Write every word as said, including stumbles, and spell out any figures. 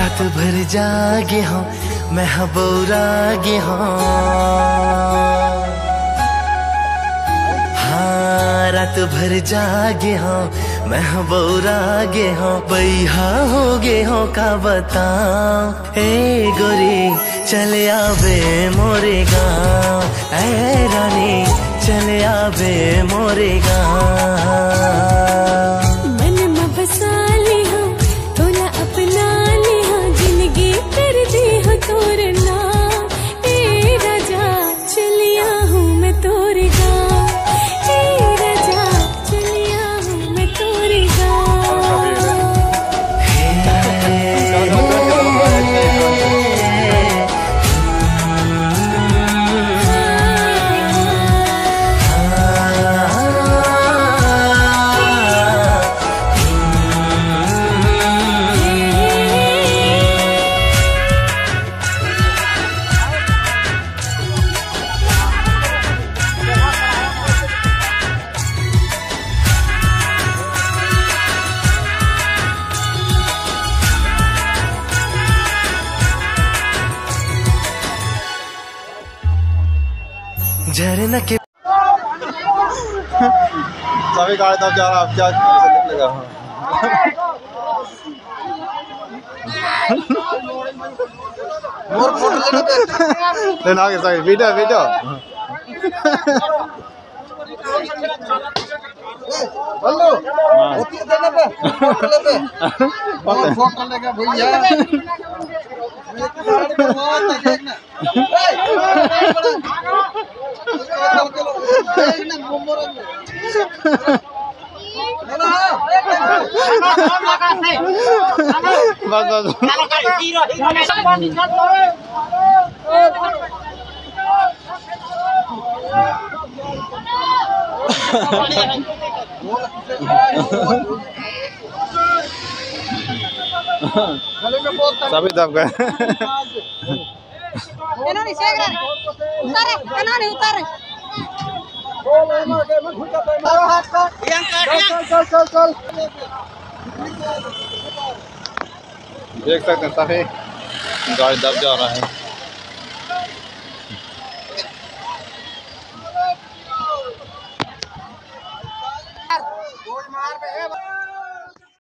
रात भर जागे हो मैं बौरागे हो, हाँ रात भर जागे हो मैं बौरागे हो। बैहा हो गे हो का बताओ ए गोरी चले आवे मोरे गाँव, ऐ रानी चले आवे मोरे गाँव। झरना के सभी गाड़ी तब जा रहा अब क्या निकलेगा। लेना आगे सही वीडियो वीडियो हेलो होती है देना पे फोटो पे और फोटो लेगा भैया ये गाड़ी बहुत है देखना सभी दब गए। उतारे नहीं उतारे देख सकते हैं सभी गाड़ी दब जा रहा है।